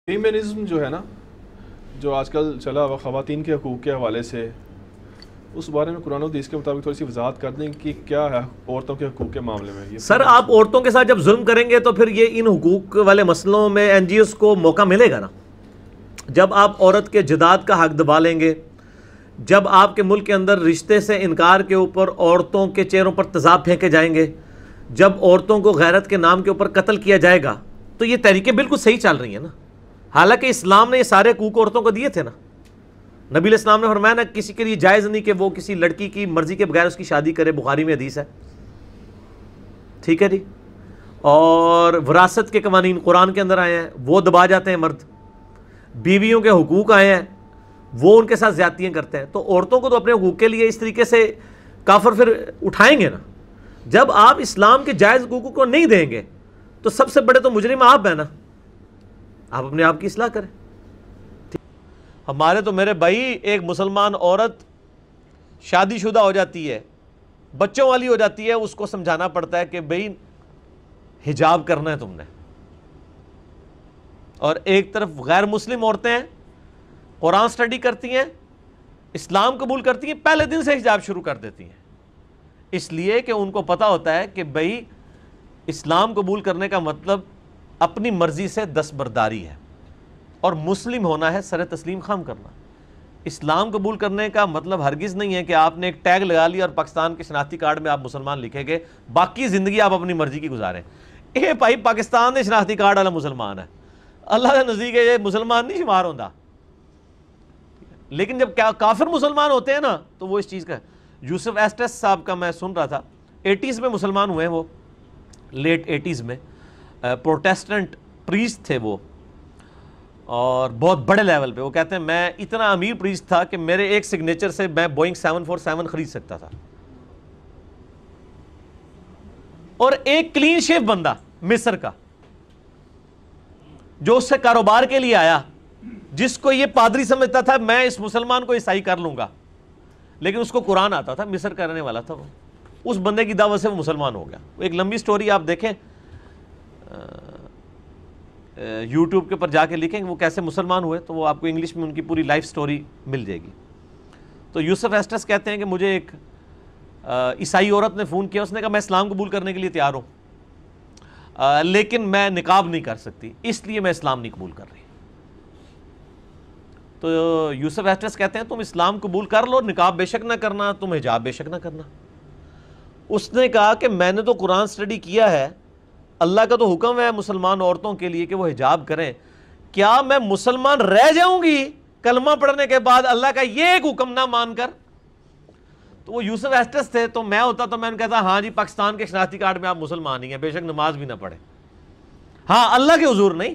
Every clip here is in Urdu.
فیمنزم جو ہے نا، جو آج کل چلا ہوا خواتین کے حقوق کے حوالے سے، اس بارے میں قرآن و حدیث کے مطابق تھوڑی سی وضاحت کر دیں کہ کیا ہے عورتوں کے حقوق کے معاملے میں؟ سر آپ عورتوں کے ساتھ جب ظلم کریں گے تو پھر یہ ان حقوق والے مسئلوں میں این جی اوز کو موقع ملے گا نا. جب آپ عورت کے جداد کا حق دبا لیں گے، جب آپ کے ملک کے اندر رشتے سے انکار کے اوپر عورتوں کے چہروں پر تیزاب پھینکے جائیں گے، جب عورتوں کو غیرت کے نام کے اوپر قتل کیا جائے گا، تو یہ تحریکیں بالکل صحیح چل رہی ہیں نا. حالانکہ اسلام نے یہ سارے حقوق عورتوں کو دیے تھے نا. نبی علیہ السلام نے فرمایا نا کسی کے لیے جائز نہیں کہ وہ کسی لڑکی کی مرضی کے بغیر اس کی شادی کرے، بخاری میں حدیث ہے. ٹھیک ہے جی. اور وراثت کے قوانین قرآن کے اندر آئے ہیں، وہ دبا جاتے ہیں مرد. بیویوں کے حقوق آئے ہیں، وہ ان کے ساتھ زیادتیاں کرتے ہیں. تو عورتوں کو تو اپنے حقوق کے لیے اس طریقے سے کافر پھر اٹھائیں گے نا. جب آپ اسلام کے جائز حقوق کو نہیں دیں گے تو سب سے بڑے تو مجرم آپ ہیں نا. آپ اپنے آپ کی اصلاح کریں. ہمارے تو میرے بھائی ایک مسلمان عورت شادی شدہ ہو جاتی ہے، بچوں والی ہو جاتی ہے، اس کو سمجھانا پڑتا ہے کہ بھئی حجاب کرنا ہے تم نے. اور ایک طرف غیر مسلم عورتیں ہیں، قرآن سٹڈی کرتی ہیں، اسلام قبول کرتی ہیں، پہلے دن سے حجاب شروع کر دیتی ہیں. اس لیے کہ ان کو پتہ ہوتا ہے کہ بھئی اسلام قبول کرنے کا مطلب اپنی مرضی سے دستبرداری ہے، اور مسلم ہونا ہے سر تسلیم خم کرنا. اسلام قبول کرنے کا مطلب ہرگز نہیں ہے کہ آپ نے ایک ٹیگ لگا لیا اور پاکستان کے شناختی کارڈ میں آپ مسلمان لکھیں گے، باقی زندگی آپ اپنی مرضی کی گزاریں. اے بھائی پاکستان نے شناختی کارڈ والا مسلمان ہے، اللہ کے نزدیک یہ مسلمان نہیں شمار ہوتا. لیکن جب کافر مسلمان ہوتے ہیں نا تو وہ اس چیز کا ہے. یوسف ایسٹس صاحب کا میں سن رہا تھا، 80s میں مسلمان ہوئے ہیں، وہ لیٹ 80s میں پروٹیسٹنٹ پریسٹ تھے وہ، اور بہت بڑے لیول پہ. وہ کہتے ہیں میں اتنا امیر پریسٹ تھا کہ میرے ایک سگنیچر سے میں بوئنگ 747 خرید سکتا تھا. اور ایک کلین شیف بندہ مصر کا جو اس سے کاروبار کے لیے آیا، جس کو یہ پادری سمجھتا تھا میں اس مسلمان کو عیسائی کر لوں گا، لیکن اس کو قرآن آتا تھا، مصر کا رہنے والا تھا وہ. اس بندے کی دعوت سے وہ مسلمان ہو گیا. ایک لمبی سٹوری آپ دیکھیں، یوٹیوب کے اوپر جا کے لکھیں وہ کیسے مسلمان ہوئے تو وہ آپ کو انگلش میں ان کی پوری لائف سٹوری مل جائے گی. تو یوسف ایسٹس کہتے ہیں کہ مجھے ایک عیسائی عورت نے فون کیا، اس نے کہا میں اسلام قبول کرنے کے لیے تیار ہوں، لیکن میں نقاب نہیں کر سکتی، اس لیے میں اسلام نہیں قبول کر رہی. تو یوسف ایسٹس کہتے ہیں تم اسلام قبول کر لو، نقاب بے شک نہ کرنا، تم حجاب بے شک نہ کرنا. اس نے کہا کہ میں نے تو قرآن سٹڈی کیا ہے، اللہ کا تو حکم ہے مسلمان عورتوں کے لیے کہ وہ حجاب کریں، کیا میں مسلمان رہ جاؤں گی کلمہ پڑھنے کے بعد اللہ کا یہ ایک حکم نہ مان کر؟ تو وہ یوسف ایسٹس تھے، تو میں ہوتا تو میں نے کہتا ہاں جی پاکستان کے شناختی کارڈ میں آپ مسلمان ہی ہیں، بے شک نماز بھی نہ پڑھیں، ہاں اللہ کے حضور نہیں.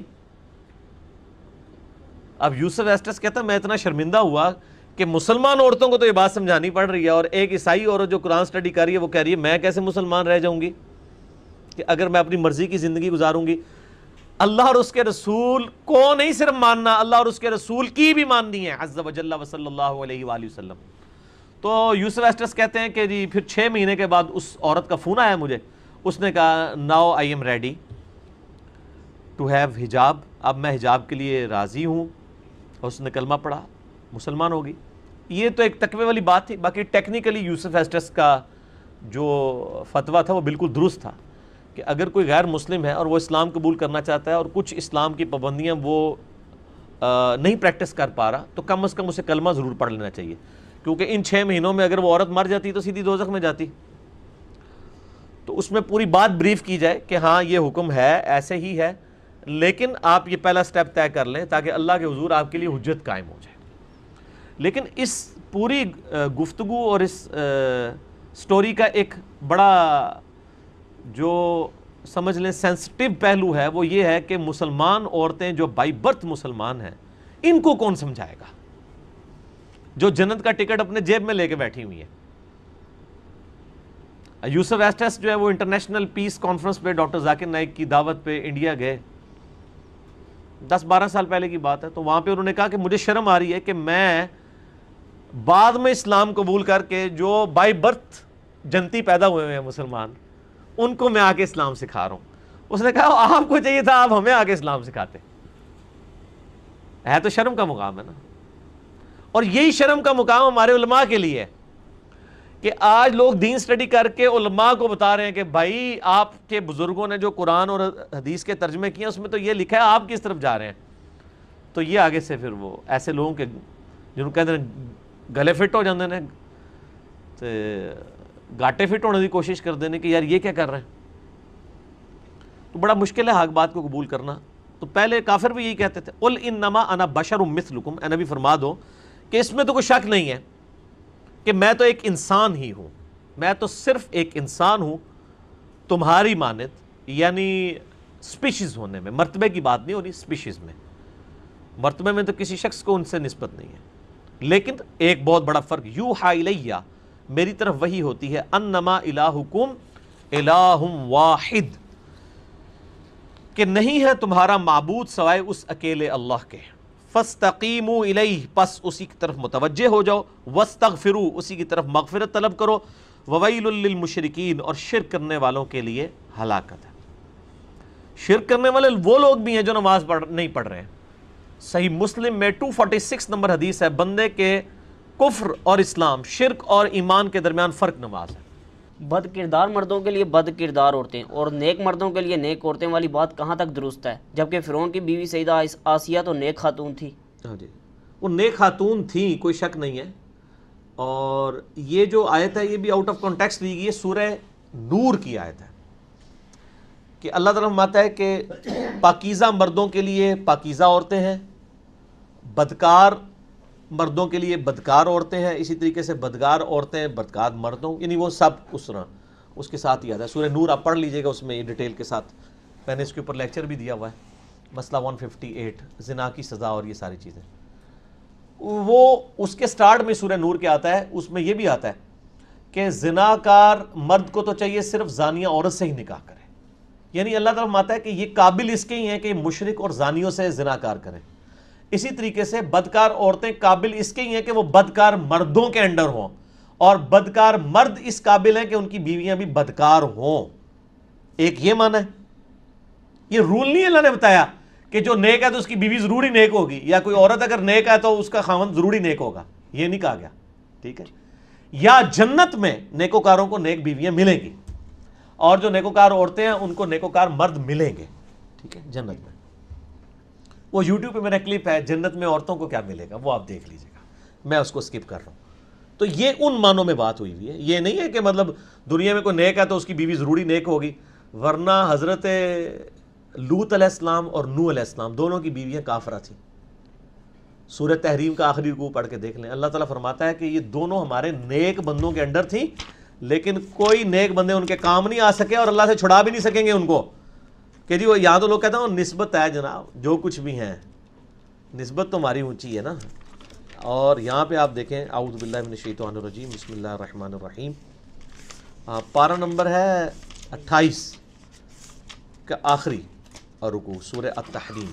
اب یوسف ایسٹس کہتا میں اتنا شرمندہ ہوا کہ مسلمان عورتوں کو تو یہ بات سمجھانی پڑ رہی ہے، اور ایک عیسائی عورت جو قرآن سٹڈی کر رہی ہے وہ کہہ رہی ہے میں کیسے مسلمان رہ جاؤں گی کہ اگر میں اپنی مرضی کی زندگی گزاروں گی. اللہ اور اس کے رسول کو نہیں صرف ماننا، اللہ اور اس کے رسول کی بھی ماننی ہے عز و جل و صلی اللہ علیہ وآلہ وسلم. تو یوسف ایسٹس کہتے ہیں کہ جی پھر 6 مہینے کے بعد اس عورت کا فون آیا مجھے، اس نے کہا now I am ready to have حجاب، اب میں حجاب کے لیے راضی ہوں. اور اس نے کلمہ پڑھا، مسلمان ہوگی. یہ تو ایک تقوی والی بات تھی. باقی ٹیکنیکلی یوسف ایسٹس کا جو فتویٰ تھا وہ بالکل درست تھا کہ اگر کوئی غیر مسلم ہے اور وہ اسلام قبول کرنا چاہتا ہے اور کچھ اسلام کی پابندیاں وہ نہیں پریکٹس کر پا رہا تو کم از کم اسے کلمہ ضرور پڑھ لینا چاہیے، کیونکہ ان 6 مہینوں میں اگر وہ عورت مر جاتی تو سیدھی دوزخ میں جاتی. تو اس میں پوری بات بریف کی جائے کہ ہاں یہ حکم ہے، ایسے ہی ہے، لیکن آپ یہ پہلا سٹیپ طے کر لیں تاکہ اللہ کے حضور آپ کے لیے حجت قائم ہو جائے. لیکن اس پوری گفتگو اور اس سٹوری کا ایک بڑا جو سمجھ لیں سینسٹیو پہلو ہے وہ یہ ہے کہ مسلمان عورتیں جو بائی برتھ مسلمان ہیں ان کو کون سمجھائے گا، جو جنت کا ٹکٹ اپنے جیب میں لے کے بیٹھی ہوئی ہیں. یوسف ایسٹس جو ہے وہ انٹرنیشنل پیس کانفرنس پہ ڈاکٹر ذاکر نائک کی دعوت پہ انڈیا گئے، 10-12 سال پہلے کی بات ہے. تو وہاں پہ انہوں نے کہا کہ مجھے شرم آ رہی ہے کہ میں بعد میں اسلام قبول کر کے جو بائی برتھ جنتی پیدا ہوئے ہیں مسلمان ان کو میں آ کے اسلام سکھا رہا ہوں. اس نے کہا آپ کو چاہیے تھا آپ ہمیں آ کے اسلام سکھاتے. ہے تو شرم کا مقام ہے نا. اور یہی شرم کا مقام ہمارے علماء کے لیے ہے کہ آج لوگ دین سٹڈی کر کے علماء کو بتا رہے ہیں کہ بھائی آپ کے بزرگوں نے جو قرآن اور حدیث کے ترجمے کیے ہیں اس میں تو یہ لکھا ہے، آپ کس طرف جا رہے ہیں. تو یہ آگے سے پھر وہ ایسے لوگوں کے جنہوں کہتے ہیں گلے فٹ ہو جاندے نے تے گاٹے فٹ ہونے کی کوشش کرتے ہیں کہ یار یہ کیا کر رہے ہیں. تو بڑا مشکل ہے حق بات کو قبول کرنا. تو پہلے کافر بھی یہی کہتے تھے قل انما انا بشر مثلکم، اے نبی فرما دو کہ اس میں تو کوئی شک نہیں ہے کہ میں تو ایک انسان ہی ہوں، میں تو صرف ایک انسان ہوں تمہاری مانند. یعنی سپیشیز ہونے میں، مرتبے کی بات نہیں ہو رہی، سپیشیز میں، مرتبے میں تو کسی شخص کو ان سے نسبت نہیں ہے. لیکن ایک بہت بڑا فرق، یوحا الیہ، میری طرف وحی ہوتی ہے، انما الہکم الہ واحد، کہ نہیں ہے تمہارا معبود سوائے اس اکیلے اللہ کے. فاستقیموا الیہ، پس اسی کی طرف متوجہ ہو جاؤ. واستغفروا، اسی کی طرف مغفرت طلب کرو. وویل للمشرکین، اور شرک کرنے والوں کے لیے ہلاکت ہے. شرک کرنے والے وہ لوگ بھی ہیں جو نماز نہیں پڑھ رہے ہیں. صحیح مسلم میں 246 نمبر حدیث ہے، بندے کے کفر اور اسلام، شرک اور ایمان کے درمیان فرق نماز ہے. بد کردار مردوں کے لیے بد کردار عورتیں اور نیک مردوں کے لیے نیک عورتیں والی بات کہاں تک درست ہے؟ جبکہ فرعون کی بیوی سیدہ آسیہ تو نیک خاتون تھی. ہاں جی، وہ نیک خاتون تھیں، کوئی شک نہیں ہے. اور یہ جو آیت ہے یہ بھی آؤٹ آف کانٹیکسٹ لی گئی ہے، سورہ نور کی آیت ہے کہ اللہ تعالیٰ فرماتا ہے کہ پاکیزہ مردوں کے لیے پاکیزہ عورتیں ہیں، بدکار مردوں کے لیے بدکار عورتیں ہیں، اسی طریقے سے بدکار عورتیں بدکار مردوں، یعنی وہ سب اس طرح اس کے ساتھ ہی آتا ہے. سورہ نور آپ پڑھ لیجئے گا، اس میں یہ ڈیٹیل کے ساتھ میں نے اس کے اوپر لیکچر بھی دیا ہوا ہے، مسئلہ 158 زنا کی سزا اور یہ ساری چیزیں. وہ اس کے سٹارٹ میں سورہ نور کے آتا ہے، اس میں یہ بھی آتا ہے کہ زناکار مرد کو تو چاہیے صرف زانیہ عورت سے ہی نکاح کرے. یعنی اللہ تعالیٰ فرماتا ہے کہ یہ قابل اس کے ہی ہیں کہ مشرک اور زانیوں سے زناکار کریں. اسی طریقے سے بدکار عورتیں قابل اس کے ہی ہیں کہ وہ بدکار مردوں کے انڈر ہوں، اور بدکار مرد اس قابل ہیں کہ ان کی بیویاں بھی بدکار ہوں. ایک یہ معنی ہے، یہ رول نہیں اللہ نے بتایا کہ جو نیک ہے تو اس کی بیوی ضروری نیک ہوگی، یا کوئی عورت اگر نیک ہے تو اس کا خاوند ضروری نیک ہوگا، یہ نہیں کہا گیا. ٹھیک ہے، یا جنت میں نیکوکاروں کو نیک بیویاں ملیں گی، اور جو نیکوکار عورتیں ہیں ان کو نیکوکار مرد ملیں گے. ٹھیک ہے، جنت میں. وہ یوٹیوب پہ میرا کلپ ہے جنت میں عورتوں کو کیا ملے گا، وہ آپ دیکھ لیجیے گا، میں اس کو سکپ کر رہا ہوں. تو یہ ان معنوں میں بات ہوئی ہوئی ہے، یہ نہیں ہے کہ مطلب دنیا میں کوئی نیک ہے تو اس کی بیوی ضروری نیک ہوگی. ورنہ حضرت لوط علیہ السلام اور نوح علیہ السلام دونوں کی بیویاں کافرہ تھیں. سورہ تحریم کا آخری رکوع پڑھ کے دیکھ لیں، اللہ تعالیٰ فرماتا ہے کہ یہ دونوں ہمارے نیک بندوں کے انڈر تھیں، لیکن کوئی نیک بندے ان کے کام نہیں آ سکے اور اللہ سے چھڑا بھی نہیں سکیں گے ان کو. کہ جی وہ یہاں تو لوگ کہتے ہیں نسبت ہے جناب، جو کچھ بھی ہیں نسبت تو ہماری اونچی ہے نا. اور یہاں پہ آپ دیکھیں، اعوذ باللہ من الشیطان الرجیم، بسم اللہ الرحمن الرحیم، پارہ نمبر ہے 28 کا آخری اور رکوع، سورہ التحریم.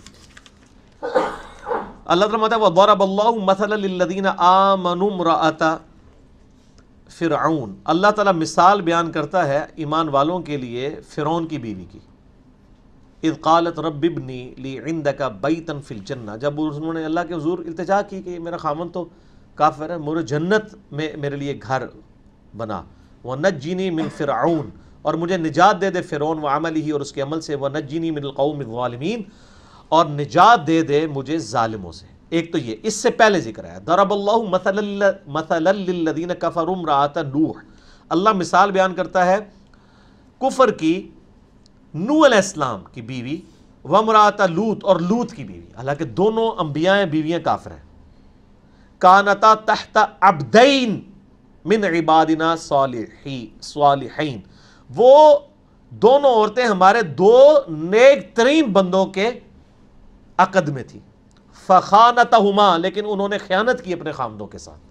اللہ تعالیٰ فرماتا ہے وَضَرَبَ اللَّهُ مَثَلًا لِلَّذِينَ آمَنُوا امْرَأَتَ فرعون. اللہ تعالیٰ مثال بیان کرتا ہے ایمان والوں کے لیے فرعون کی بیوی کی. اذ قالت رب ابنی لی عندک بیتا فی الجنہ، جب انہوں نے اللہ کے حضور التجا کی کہ میرا خاوند تو کافر ہے، مجھے جنت میں میرے لیے گھر بنا. ونجنی من فرعون، اور مجھے نجات دے دے فرعون وعملہ اور اس کے عمل سے. ونجنی من القوم الظالمین، اور نجات دے دے مجھے ظالموں سے. ایک تو یہ، اس سے پہلے ذکر ہے ضرب اللہ مثلا للذین کفروا امرأۃ نوح. اللہ مثال بیان کرتا ہے کفر کی نوح علیہ السلام کی بیوی، وامرأۃ لوط، اور لوط کی بیوی، حالانکہ دونوں انبیاء ہیں، بیویاں کافر ہیں. کانتا تحت عبدین من عبادنا صالحین، وہ دونوں عورتیں ہمارے دو نیک ترین بندوں کے عقد میں تھی. فخانتہما، لیکن انہوں نے خیانت کی اپنے خامدوں کے ساتھ.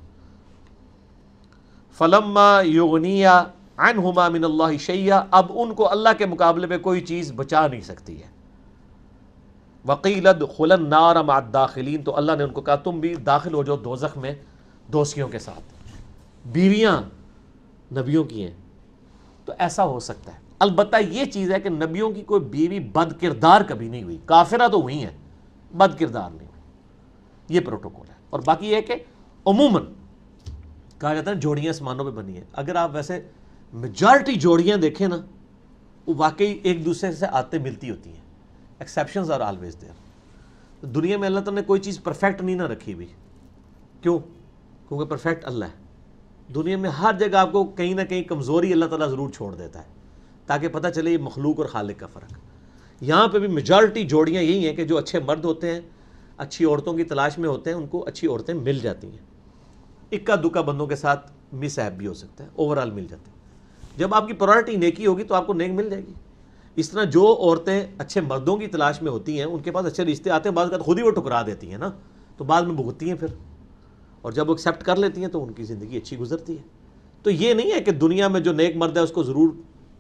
فلما یغنیا عنہما من اللہ شیئا، اب ان کو اللہ کے مقابلے پہ کوئی چیز بچا نہیں سکتی ہے. وقیل ادخلا النار مع الداخلین، تو اللہ نے ان کو کہا تم بھی داخل ہو جاؤ دوزخ میں دوستیوں کے ساتھ. بیویاں نبیوں کی ہیں تو ایسا ہو سکتا ہے. البتہ یہ چیز ہے کہ نبیوں کی کوئی بیوی بد کردار کبھی نہیں ہوئی. کافرہ تو ہوئی ہیں، بد کردار نہیں ہوئی. یہ پروٹوکول ہے. اور باقی یہ ہے کہ عموماً کہا جاتا ہے جوڑیاں آسمانوں پہ بنی ہیں. اگر آپ ویسے میجارٹی جوڑیاں دیکھیں نا وہ واقعی ایک دوسرے سے آتے ملتی ہوتی ہیں. Exceptions are always there. دنیا میں اللہ تعالیٰ نے کوئی چیز پرفیکٹ نہیں نہ رکھی ہوئی. کیوں؟ کیونکہ پرفیکٹ اللہ ہے. دنیا میں ہر جگہ آپ کو کہیں نہ کہیں کمزوری اللہ تعالیٰ ضرور چھوڑ دیتا ہے تاکہ پتہ چلے یہ مخلوق اور خالق کا فرق. یہاں پہ بھی میجارٹی جوڑیاں یہی ہیں کہ جو اچھے مرد ہوتے ہیں اچھی عورتوں کی تلاش میں ہوتے ہیں ان کو اچھی عورتیں مل جاتی ہیں. اکا دکا بندوں کے ساتھ مس ہیپ بھی ہو سکتا ہے, اوورال مل جاتے ہیں. جب آپ کی پرائرٹی نیکی ہوگی تو آپ کو نیک مل جائے گی. اس طرح جو عورتیں اچھے مردوں کی تلاش میں ہوتی ہیں ان کے پاس اچھے رشتے آتے ہیں, بعض اوقات خود ہی وہ ٹکرا دیتی ہیں نا, تو بعد میں بھگتتی ہیں پھر, اور جب وہ ایکسیپٹ کر لیتی ہیں تو ان کی زندگی اچھی گزرتی ہے. تو یہ نہیں ہے کہ دنیا میں جو نیک مرد ہے اس کو ضرور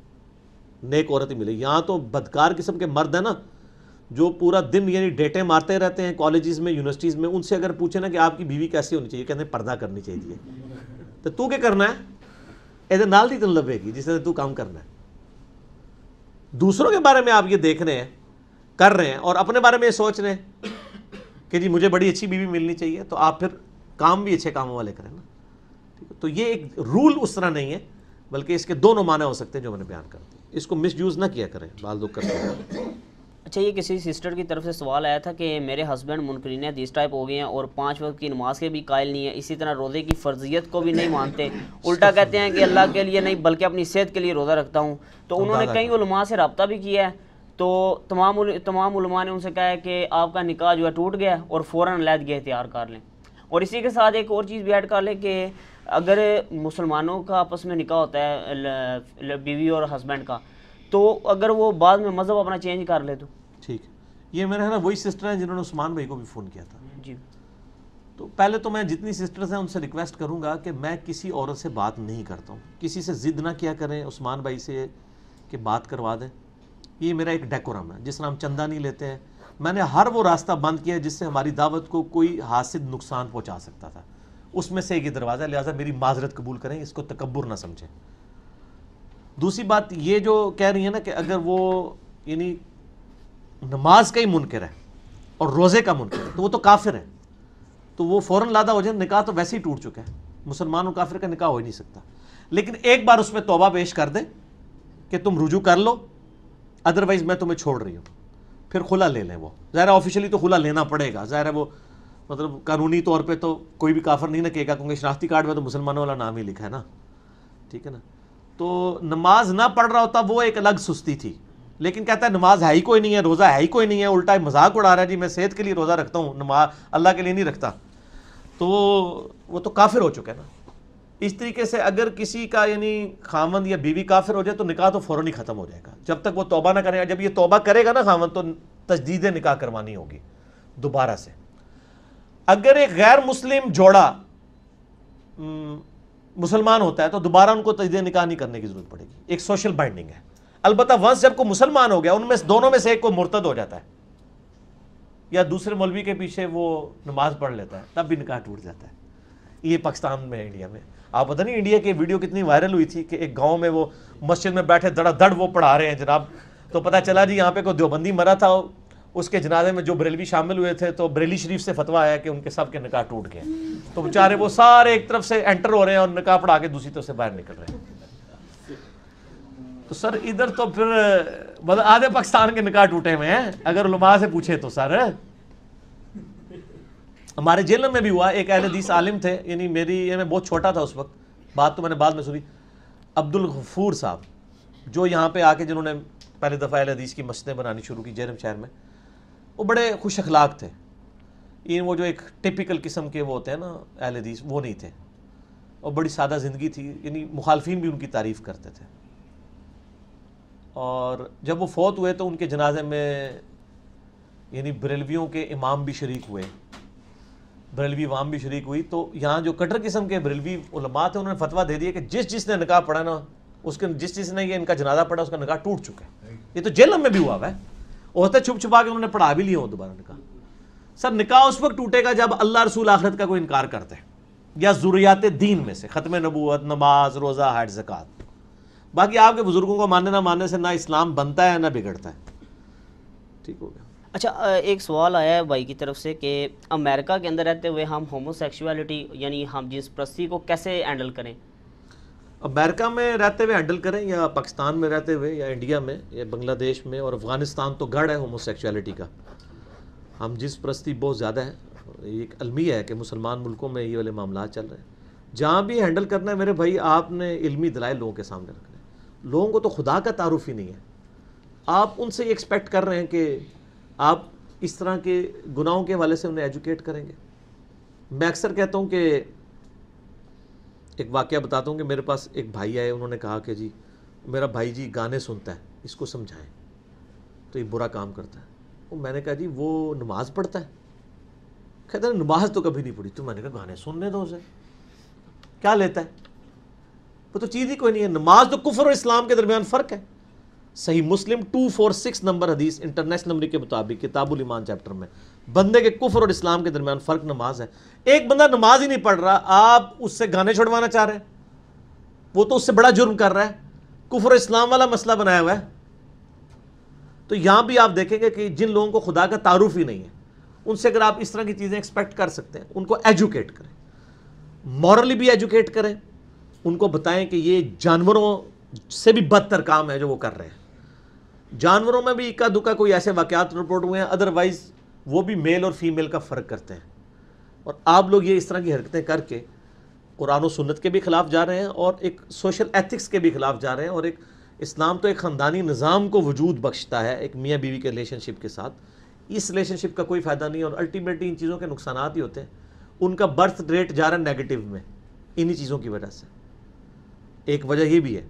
نیک عورت ہی ملے. یہاں تو بدکار قسم کے مرد ہیں نا جو پورا دن یعنی ڈیٹیں مارتے رہتے ہیں کالجز میں یونیورسٹیز میں. ان سے اگر پوچھیں نا کہ آپ کی بیوی کیسی ہونی چاہیے, کہتے ہیں پردہ کرنی چاہیے. تو کیا کرنا ہے, ایسے نال دی تن لبے گی جس سے تو کام کرنا ہے. دوسروں کے بارے میں آپ یہ دیکھ رہے ہیں کر رہے ہیں اور اپنے بارے میں یہ سوچ رہے ہیں کہ جی مجھے بڑی اچھی بیوی ملنی چاہیے, تو آپ پھر کام بھی اچھے کاموں والے کریں نا. تو یہ ایک رول اس طرح نہیں ہے, بلکہ اس کے دونوں معنی ہو سکتے ہیں جو میں نے بیان کر دی. اس کو مس یوز نہ کیا کریں, بعض لوگ کرتے ہیں. اچھا, یہ کسی سسٹر کی طرف سے سوال آیا تھا کہ میرے ہسبینڈ منکرین حدیث ٹائپ ہو گئے ہیں اور 5 وقت کی نماز کے بھی قائل نہیں ہیں, اسی طرح روزے کی فرضیت کو بھی نہیں مانتے, الٹا کہتے ہیں کہ اللہ کے لیے نہیں بلکہ اپنی صحت کے لیے روزہ رکھتا ہوں. تو انہوں نے کئی علماء سے رابطہ بھی کیا ہے, تو تمام علماء نے ان سے کہا ہے کہ آپ کا نکاح جو ہے ٹوٹ گیا اور فوراً علیحدگی اختیار کر لیں. اور اسی کے ساتھ ایک اور چیز بھی ایڈ کر لیں کہ اگر مسلمانوں کا آپس میں نکاح ہوتا ہے بیوی اور ہسبینڈ کا, تو اگر وہ بعد میں مذہب اپنا چینج کر لے تو ٹھیک ہے. یہ میرا ہے نا وہی سسٹر ہیں جنہوں نے عثمان بھائی کو بھی فون کیا تھا. جی, تو پہلے تو میں جتنی سسٹرز ہیں ان سے ریکویسٹ کروں گا کہ میں کسی عورت سے بات نہیں کرتا ہوں. کسی سے ضد نہ کیا کریں عثمان بھائی سے کہ بات کروا دیں. یہ میرا ایک ڈیکورم ہے. جس طرح ہم چندہ نہیں لیتے ہیں, میں نے ہر وہ راستہ بند کیا جس سے ہماری دعوت کو کوئی حاسد نقصان پہنچا سکتا تھا. اس میں سے ایک دروازہ, لہٰذا میری معذرت قبول کریں, اس کو تکبر نہ سمجھیں. دوسری بات یہ جو کہہ رہی ہیں نا کہ اگر وہ یعنی نماز کا ہی منکر ہے اور روزے کا منکر ہے تو وہ تو کافر ہے, تو وہ فوراً لادہ ہو جائے. نکاح تو ویسے ہی ٹوٹ چکا ہے, مسلمان اور کافر کا نکاح ہو ہی نہیں سکتا. لیکن ایک بار اس میں توبہ پیش کر دیں کہ تم رجوع کر لو, ادروائز میں تمہیں چھوڑ رہی ہوں, پھر خلا لے لیں. وہ ظاہر ہے آفیشلی تو خلا لینا پڑے گا, ظاہر ہے وہ مطلب قانونی طور پہ تو کوئی بھی کافر نہیں نہ کہے گا کیونکہ شناختی کارڈ میں تو مسلمانوں والا نام ہی لکھا ہے نا, ٹھیک ہے نا. تو نماز نہ پڑھ رہا ہوتا وہ ایک الگ سستی تھی, لیکن کہتا ہے نماز ہے ہی کوئی نہیں ہے, روزہ ہے ہی کوئی نہیں ہے, الٹا مذاق اڑا رہا ہے, جی میں صحت کے لیے روزہ رکھتا ہوں, نماز اللہ کے لیے نہیں رکھتا, تو وہ تو کافر ہو چکا ہے نا. اس طریقے سے اگر کسی کا یعنی خامند یا بیوی کافر ہو جائے تو نکاح تو فوراً ہی ختم ہو جائے گا جب تک وہ توبہ نہ کرے گا. جب یہ توبہ کرے گا نا خامند تو تجدید نکاح کروانی ہوگی دوبارہ سے. اگر ایک غیر مسلم جوڑا مسلمان ہوتا ہے تو دوبارہ ان کو تجدید نکاح نہیں کرنے کی ضرورت پڑے گی, ایک سوشل بائنڈنگ ہے. البتہ ونس جب کوئی مسلمان ہو گیا ان میں دونوں میں سے ایک کو مرتد ہو جاتا ہے یا دوسرے مولوی کے پیچھے وہ نماز پڑھ لیتا ہے تب بھی نکاح ٹوٹ جاتا ہے. یہ پاکستان میں, انڈیا میں. آپ پتہ نہیں انڈیا کی ویڈیو کتنی وائرل ہوئی تھی کہ ایک گاؤں میں وہ مسجد میں بیٹھے دڑا دڑ وہ پڑھا رہے ہیں جناب, تو پتہ چلا جی یہاں پہ کوئی دیوبندی مرا تھا, اس کے جنازے میں جو بریلوی شامل ہوئے تھے تو بریلی شریف سے فتویٰ آیا کہ ان کے سب کے نکاح ٹوٹ گئے. تو بیچارے وہ سارے ایک طرف سے انٹر ہو رہے ہیں اور نکاح پڑھا کے دوسری طرف سے باہر نکل رہے ہیں. تو سر ادھر تو پھر مطلب آدھے پاکستان کے نکاح ٹوٹے ہوئے ہیں اگر علماء سے پوچھے تو. سر ہمارے جیل میں بھی ہوا, ایک اہل حدیث عالم تھے, یعنی میں بہت چھوٹا تھا اس وقت, بات تو میں نے بعد میں سنی, عبد الغفور صاحب جو یہاں پہ آ کے جنہوں نے پہلے دفعہ اہل حدیث کی مسجدیں بنانی شروع کی جہلم شہر میں, وہ بڑے خوش اخلاق تھے. یہ وہ جو ایک ٹپیکل قسم کے وہ ہوتے ہیں نا اہل حدیث, وہ نہیں تھے, اور بڑی سادہ زندگی تھی, یعنی مخالفین بھی ان کی تعریف کرتے تھے. اور جب وہ فوت ہوئے تو ان کے جنازے میں یعنی بریلویوں کے امام بھی شریک ہوئے, بریلوی عوام بھی شریک ہوئی. تو یہاں جو کٹر قسم کے بریلوی علماء تھے انہوں نے فتویٰ دے دیا کہ جس نے نکاح پڑھا نا اس کے جس نے یہ ان کا جنازہ پڑھا اس کا نکاح ٹوٹ چکا ہے. یہ تو جیل میں بھی ہوا ہے, ہوتا چھپ چھپا کے انہوں نے پڑھا بھی لیا ہو دوبارہ نکاح. سر نکاح اس وقت ٹوٹے گا جب اللہ رسول آخرت کا کوئی انکار کرتے ہیں یا ضروریات دین میں سے ختم نبوت, نماز, روزہ, حج, زکوٰۃ. باقی آپ کے بزرگوں کو ماننے نہ ماننے سے نہ اسلام بنتا ہے نہ بگڑتا ہے. ٹھیک ہو گیا. اچھا ایک سوال آیا ہے بھائی کی طرف سے کہ امریکہ کے اندر رہتے ہوئے ہم ہومو سیکشولیٹی یعنی ہم جنس پرستی کو کیسے ہینڈل کریں؟ امریکہ میں رہتے ہوئے ہینڈل کریں یا پاکستان میں رہتے ہوئے یا انڈیا میں یا بنگلہ دیش میں اور افغانستان تو گڑھ ہے ہومو سیکشولیٹی کا. ہم جنس پرستی بہت زیادہ ہے. یہ ایک المیہ ہے کہ مسلمان ملکوں میں یہ والے معاملات چل رہے ہیں. جہاں بھی ہینڈل کرنا ہے میرے بھائی آپ نے علمی دلائل لوگوں کے سامنے رکھنے ہیں. لوگوں کو تو خدا کا تعارف ہی نہیں ہے. آپ ان سے یہ ایکسپیکٹ کر رہے ہیں کہ آپ اس طرح کے گناہوں کے حوالے سے انہیں ایجوکیٹ کریں گے. میں اکثر کہتا ہوں کہ ایک واقعہ بتاتا ہوں کہ میرے پاس ایک بھائی آئے, انہوں نے کہا کہ جی میرا بھائی جی گانے سنتا ہے, اس کو سمجھائیں تو یہ برا کام کرتا ہے. میں نے کہا جی وہ نماز پڑھتا ہے؟ کہتا ہے نماز تو کبھی نہیں پڑھی. تو میں نے کہا گانے سننے دو اسے, کیا لیتا ہے؟ وہ تو چیز ہی کوئی نہیں ہے. نماز تو کفر اور اسلام کے درمیان فرق ہے. صحیح مسلم 246 نمبر حدیث انٹرنیشنل نمبر کے مطابق کتاب الایمان چیپٹر میں بندے کے کفر اور اسلام کے درمیان فرق نماز ہے. ایک بندہ نماز ہی نہیں پڑھ رہا, آپ اس سے گانے چھڑوانا چاہ رہے ہیں, وہ تو اس سے بڑا جرم کر رہا ہے. کفر اور اسلام والا مسئلہ بنایا ہوا ہے. تو یہاں بھی آپ دیکھیں گے کہ جن لوگوں کو خدا کا تعارف ہی نہیں ہے ان سے اگر آپ اس طرح کی چیزیں ایکسپیکٹ کر سکتے ہیں, ان کو ایجوکیٹ کریں, مورلی بھی ایجوکیٹ کریں, ان کو بتائیں کہ یہ جانوروں سے بھی بدتر کام ہے جو وہ کر رہے ہیں. جانوروں میں بھی اکا دکا کوئی ایسے واقعات رپورٹ ہوئے ہیں, ادروائز وہ بھی میل اور فیمیل کا فرق کرتے ہیں. اور آپ لوگ یہ اس طرح کی حرکتیں کر کے قرآن و سنت کے بھی خلاف جا رہے ہیں اور ایک سوشل ایتھکس کے بھی خلاف جا رہے ہیں. اور ایک اسلام تو ایک خاندانی نظام کو وجود بخشتا ہے ایک میاں بیوی کے ریلیشن شپ کے ساتھ. اس ریلیشن شپ کا کوئی فائدہ نہیں, اور الٹیمیٹلی ان چیزوں کے نقصانات ہی ہوتے ہیں. ان کا برتھ ریٹ جا رہا ہے نیگیٹو میں انہی چیزوں کی وجہ سے. ایک وجہ یہ بھی ہے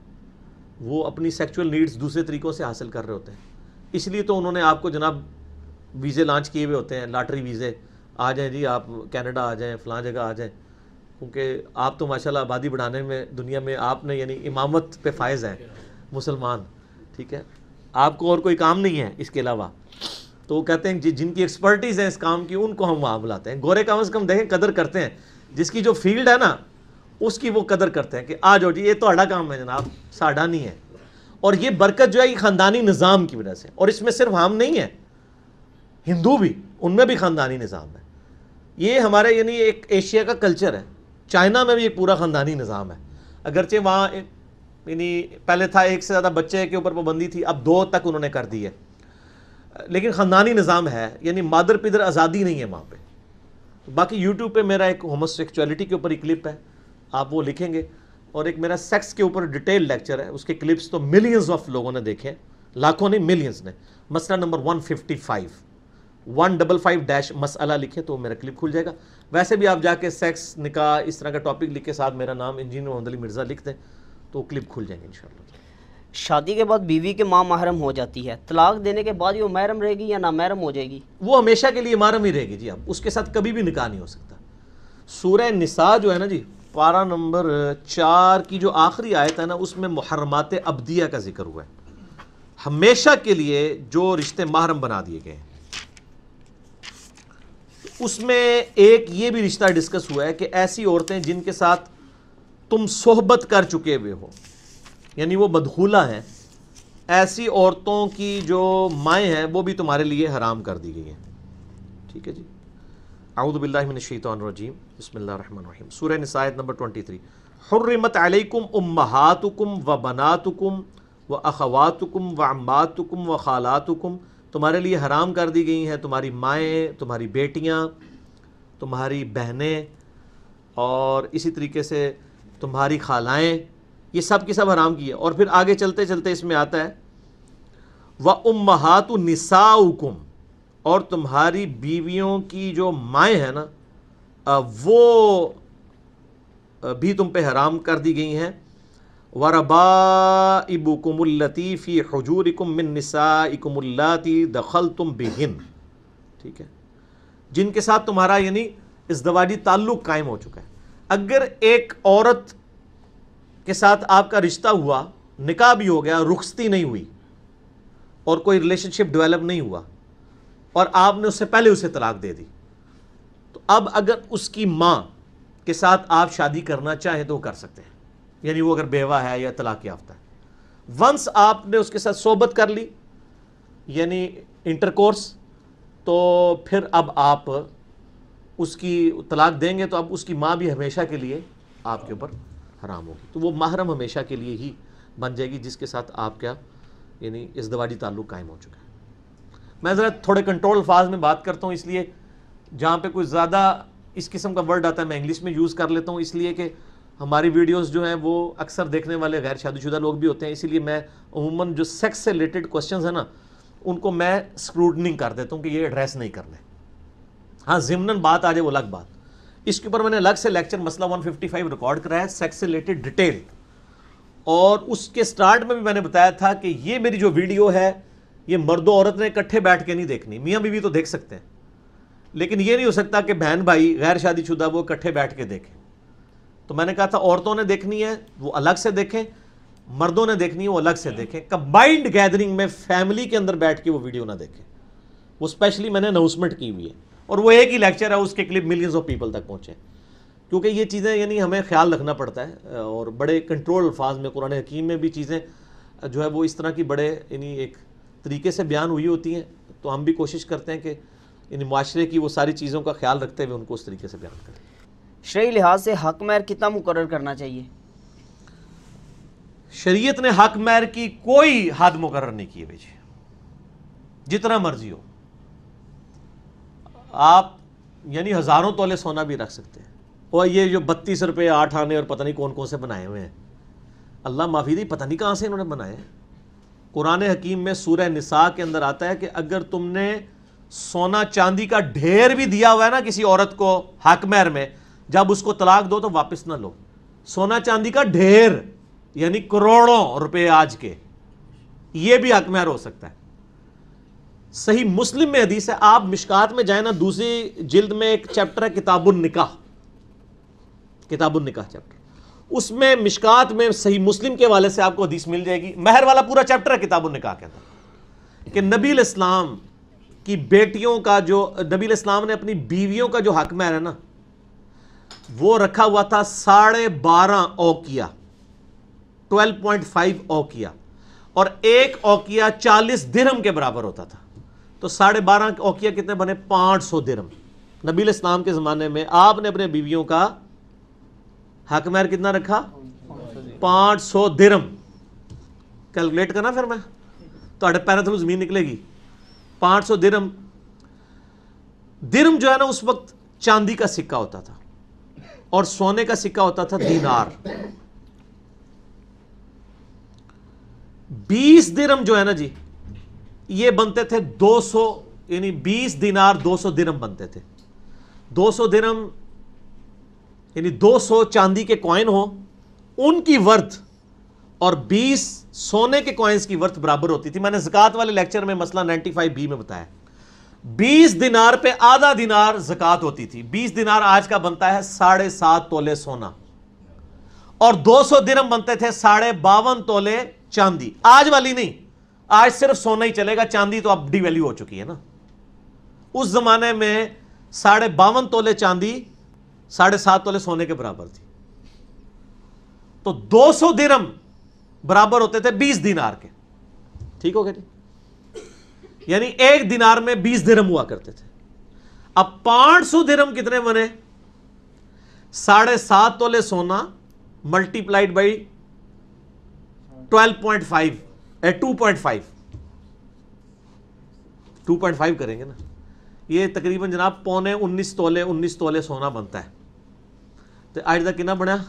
وہ اپنی سیکچول نیڈز دوسرے طریقوں سے حاصل کر رہے ہوتے ہیں. اس لیے تو انہوں نے آپ کو جناب ویزے لانچ کیے ہوئے ہوتے ہیں, لاٹری ویزے, آ جائیں جی آپ کینیڈا آ جائیں, فلاں جگہ آ جائیں, کیونکہ آپ تو ماشاءاللہ آبادی بڑھانے میں دنیا میں آپ نے یعنی امامت پہ فائز ہیں مسلمان, ٹھیک ہے, آپ کو اور کوئی کام نہیں ہے اس کے علاوہ. تو وہ کہتے ہیں جن کی ایکسپرٹیز ہے اس کام کی ان کو ہم وہاں بلاتے ہیں. گورے کم از کم دیکھیں قدر کرتے ہیں, جس کی جو فیلڈ ہے نا اس کی وہ قدر کرتے ہیں کہ آ جاؤ جی یہ تو اڑا کام ہے جناب, ساڑھا نہیں ہے. اور یہ برکت جو ہے یہ خاندانی نظام کی وجہ سے, اور اس میں صرف ہم نہیں ہیں, ہندو بھی, ان میں بھی خاندانی نظام ہے. یہ ہمارے یعنی ایک ایشیا کا کلچر ہے. چائنا میں بھی ایک پورا خاندانی نظام ہے, اگرچہ وہاں یعنی پہلے تھا ایک سے زیادہ بچے کے اوپر پابندی تھی, اب 2 تک انہوں نے کر دی ہے, لیکن خاندانی نظام ہے, یعنی مادر پدر آزادی نہیں ہے وہاں پہ. باقی یوٹیوب پہ میرا ایک ہومو سیکچولیٹی کے اوپر ایک کلپ ہے, آپ وہ لکھیں گے, اور ایک میرا سیکس کے اوپر ڈیٹیل لیکچر ہے, اس کے کلپس تو ملینز آف لوگوں نے دیکھے ہیں, لاکھوں نہیں ملینز نے. مسئلہ نمبر 155 155 مسئلہ لکھیں تو میرا کلپ کھل جائے گا. ویسے بھی آپ جا کے سیکس نکاح اس طرح کا ٹاپک لکھ کے ساتھ میرا نام انجینئر محمد علی مرزا لکھ دیں تو کلپ کھل جائیں گے انشاءاللہ. شادی کے بعد بیوی کے ماں محرم ہو جاتی ہے, طلاق دینے کے بعد یہ محرم رہے گی یا نامحرم ہو جائے گی؟ وہ ہمیشہ کے لیے محرم ہی رہے گی جی. اب اس کے ساتھ کبھی بھی نکاح نہیں ہو سکتا. سورہ نساء جو ہے نا جی, پارہ نمبر 4 کی جو آخری آیت ہے نا, اس میں محرمات ابدیہ کا ذکر ہوا ہے. ہمیشہ کے لیے جو رشتے محرم بنا دیے گئے ہیں, اس میں ایک یہ بھی رشتہ ڈسکس ہوا ہے کہ ایسی عورتیں جن کے ساتھ تم صحبت کر چکے ہوئے ہو, یعنی وہ مدخولہ ہیں, ایسی عورتوں کی جو مائیں ہیں وہ بھی تمہارے لیے حرام کر دی گئی ہیں. ٹھیک ہے جی. اعوذ باللہ من الشیطان الرجیم, بسم اللہ الرحمن الرحیم. سورہ نساء آیت نمبر 23. حرمت علیکم امہاتکم و بناتکم و اخواتکم و عماتکم و خالاتکم, تمہارے لیے حرام کر دی گئی ہیں تمہاری مائیں, تمہاری بیٹیاں, تمہاری بہنیں, اور اسی طریقے سے تمہاری خالائیں, یہ سب کی سب حرام کی ہے. اور پھر آگے چلتے چلتے اس میں آتا ہے وَأُمَّهَاتُ نِسَاؤُكُمْ, اور تمہاری بیویوں کی جو مائیں ہیں نا وہ بھی تم پہ حرام کر دی گئی ہیں. وَرَبَائِبُكُمُ الَّتِي فِي حُجُورِكُم مِّن نِّسَائِكُمُ اللَّاتِي دَخَلْتُم بِهِنَّ, ٹھیک ہے, جن کے ساتھ تمہارا یعنی ازدواجی تعلق قائم ہو چکا ہے. اگر ایک عورت کے ساتھ آپ کا رشتہ ہوا, نکاح بھی ہو گیا, رخصتی نہیں ہوئی اور کوئی ریلیشن شپ ڈیولپ نہیں ہوا, اور آپ نے اس سے پہلے اسے طلاق دے دی, تو اب اگر اس کی ماں کے ساتھ آپ شادی کرنا چاہیں تو وہ کر سکتے ہیں, یعنی وہ اگر بیوہ ہے یا طلاق یافتہ ہے. ونس آپ نے اس کے ساتھ صحبت کر لی, یعنی انٹر کورس، تو پھر اب آپ اس کی طلاق دیں گے تو اب اس کی ماں بھی ہمیشہ کے لیے آپ کے اوپر حرام ہوگی، تو وہ محرم ہمیشہ کے لیے ہی بن جائے گی جس کے ساتھ آپ کیا یعنی ازدواجی تعلق قائم ہو چکا ہے۔ میں ذرا تھوڑے کنٹرول الفاظ میں بات کرتا ہوں، اس لیے جہاں پہ کوئی زیادہ اس قسم کا ورڈ آتا ہے میں انگلش میں یوز کر لیتا ہوں، اس لیے کہ ہماری ویڈیوز جو ہیں وہ اکثر دیکھنے والے غیر شادی شدہ لوگ بھی ہوتے ہیں، اسی لیے میں عموماً جو سیکس سے ریلیٹڈ کوسچنز ہیں نا ان کو میں اسکروٹننگ کر دیتا ہوں کہ یہ ایڈریس نہیں کرنے۔ ہاں ضمناً بات آ جائے وہ الگ بات، اس کے اوپر میں نے الگ سے لیکچر مسئلہ 155 ریکارڈ کرایا ہے، سیکس سے ریلیٹڈ ڈیٹیل، اور اس کے سٹارٹ میں بھی میں نے بتایا تھا کہ یہ میری جو ویڈیو ہے یہ مرد و عورت نے اکٹھے بیٹھ کے نہیں دیکھنی، میاں بیوی تو دیکھ سکتے ہیں لیکن یہ نہیں ہو سکتا کہ بہن بھائی غیر شادی شدہ وہ اکٹھے بیٹھ کے دیکھیں۔ تو میں نے کہا تھا عورتوں نے دیکھنی ہے وہ الگ سے دیکھیں، مردوں نے دیکھنی ہے وہ الگ سے دیکھیں، کمبائنڈ گیدرنگ میں فیملی کے اندر بیٹھ کے وہ ویڈیو نہ دیکھیں، وہ اسپیشلی میں نے اناؤنسمنٹ کی ہوئی ہے، اور وہ ایک ہی لیکچر ہے، اس کے کلپ ملینز آف پیپل تک پہنچے، کیونکہ یہ چیزیں یعنی ہمیں خیال رکھنا پڑتا ہے، اور بڑے کنٹرول الفاظ میں قرآن حکیم میں بھی چیزیں جو ہے وہ اس طرح کی بڑے یعنی ایک طریقے سے بیان ہوئی ہوتی ہیں، تو ہم بھی کوشش کرتے ہیں کہ یعنی معاشرے کی وہ ساری چیزوں کا خیال رکھتے ہوئے ان کو اس طریقے سے بیان کریں۔ شرعی لحاظ سے حق مہر کتنا مقرر کرنا چاہیے؟ شریعت نے حق مہر کی کوئی حد مقرر نہیں کی ہے بھائی، جتنا مرضی ہو، آپ یعنی ہزاروں تولے سونا بھی رکھ سکتے ہیں، اور یہ جو 32 روپے 8 آنے اور پتہ نہیں کون کون سے بنائے ہوئے ہیں، اللہ معافی دی پتہ نہیں کہاں سے انہوں نے بنائے ہیں۔ قرآن حکیم میں سورہ نساء کے اندر آتا ہے کہ اگر تم نے سونا چاندی کا ڈھیر بھی دیا ہوا ہے نا کسی عورت کو حق مہر میں، جب اس کو طلاق دو تو واپس نہ لو۔ سونا چاندی کا ڈھیر یعنی کروڑوں روپے آج کے، یہ بھی حق مہر ہو سکتا ہے۔ صحیح مسلم میں حدیث ہے، آپ مشکات میں جائیں نا، دوسری جلد میں ایک چیپٹر ہے کتاب النکاح، کتاب النکاح چیپٹر، اس میں مشکات میں صحیح مسلم کے حوالے سے آپ کو حدیث مل جائے گی، مہر والا پورا چیپٹر ہے کتاب النکاح کے اندر، کہ نبی علیہ السلام کی بیٹیوں کا جو نبی علیہ السلام نے اپنی بیویوں کا جو حق مہر ہے نا وہ رکھا ہوا تھا 12.5 اوقیہ، 12.5 اوقیہ، اور ایک اوقیہ 40 درہم کے برابر ہوتا تھا، تو 12.5 اوقیہ کتنے بنے؟ 500 درہم۔ نبی علیہ السلام کے زمانے میں آپ نے اپنے بیویوں کا حق مہر کتنا رکھا؟ 500 درہم۔ کیلکولیٹ کرنا پھر میں تو پیرا تھلو زمین نکلے گی۔ 500 درہم، درہم جو ہے نا اس وقت چاندی کا سکہ ہوتا تھا اور سونے کا سکہ ہوتا تھا دینار۔ 20 درہم جو ہے نا جی یہ بنتے تھے 200، یعنی 20 دینار 200 درہم بنتے تھے۔ 200 درہم یعنی 200 چاندی کے کوائن ہو، ان کی ورتھ اور 20 سونے کے کوائنز کی ورتھ برابر ہوتی تھی۔ میں نے زکوٰۃ والے لیکچر میں مسئلہ 95B میں بتایا، 20 دینار پہ آدھا دینار زکوٰۃ ہوتی تھی۔ 20 دینار آج کا بنتا ہے 7.5 تولے سونا، اور 200 درہم بنتے تھے 52.5 تولے چاندی۔ آج والی نہیں، آج صرف سونا ہی چلے گا، چاندی تو اب ڈی ویلیو ہو چکی ہے نا۔ اس زمانے میں 52.5 تولے چاندی 7.5 تولے سونے کے برابر تھی، تو 200 درہم برابر ہوتے تھے 20 دینار کے، ٹھیک ہو گیا جی؟ یعنی ایک دینار میں 20 درہم ہوا کرتے تھے۔ اب 500 درہم کتنے بنے؟ 7.5 تولے سونا ملٹی پلائڈ بائی 12.5 2.5 کریں گے نا، یہ تقریباً جناب 19 تولے سونا بنتا ہے۔ تو آج تک کتنا بنا؟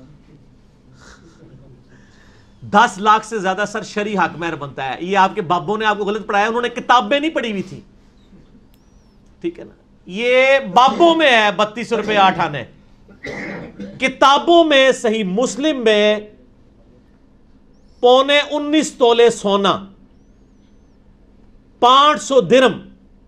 10 لاکھ سے زیادہ سر شرعی حق مہر بنتا ہے۔ یہ آپ کے بابوں نے آپ کو غلط پڑھایا، انہوں نے کتابیں نہیں پڑھی ہوئی تھی، ٹھیک ہے نا؟ یہ بابوں میں ہے 32 روپے 8 آنے، کتابوں میں صحیح مسلم میں 19 تولے سونا 500 درہم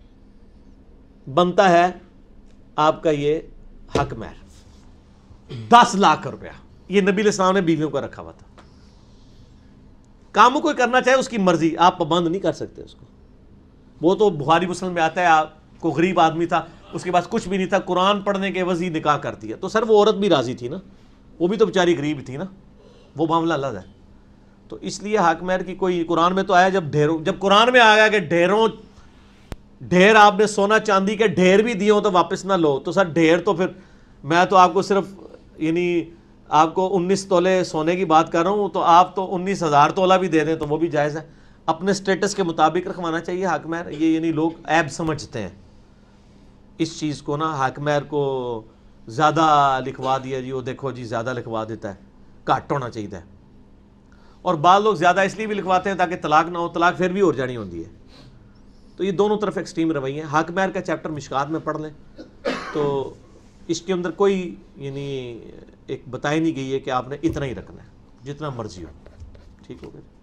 بنتا ہے آپ کا یہ حق مہر، 10 لاکھ روپیہ۔ یہ نبی علیہ السلام نے بیویوں کا رکھا ہوا تھا۔ کام کوئی کرنا چاہے اس کی مرضی، آپ پابند نہیں کر سکتے اس کو۔ وہ تو بخاری مسلم میں آتا ہے، آپ کو غریب آدمی تھا، اس کے پاس کچھ بھی نہیں تھا، قرآن پڑھنے کے عوض ہی نکاح کر دیا، تو سر وہ عورت بھی راضی تھی نا، وہ بھی تو بیچاری غریب تھی نا، وہ معاملہ الگ ہے۔ تو اس لیے حق مہر کی کوئی قرآن میں تو آیا جب قرآن میں آ گیا کہ ڈھیر آپ نے سونا چاندی کے ڈھیر بھی دیے ہوں تو واپس نہ لو، تو سر ڈھیر تو پھر میں تو آپ کو صرف یعنی آپ کو 19 تولے سونے کی بات کر رہا ہوں، تو آپ تو 19,000 تولہ بھی دے دیں تو وہ بھی جائز ہے. اپنے سٹیٹس کے مطابق رکھوانا چاہیے حق مہر. یہ یعنی لوگ عیب سمجھتے ہیں اس چیز کو نا، حق مہر کو زیادہ لکھوا دیا جی، وہ دیکھو جی زیادہ لکھوا دیتا ہے، گھٹ ہونا چاہیے. اور بعض لوگ زیادہ اس لیے بھی لکھواتے ہیں تاکہ طلاق نہ ہو، طلاق پھر بھی اور جانی ہوتی ہے. تو یہ دونوں طرف ایکسٹریم رویے ہیں. حق مہر کا چیپٹر مشکات میں پڑھ لیں تو اس کے اندر کوئی یعنی ایک بتائی نہیں گئی ہے کہ آپ نے اتنا ہی رکھنا ہے، جتنا مرضی ہو. ٹھیک ہو گیا.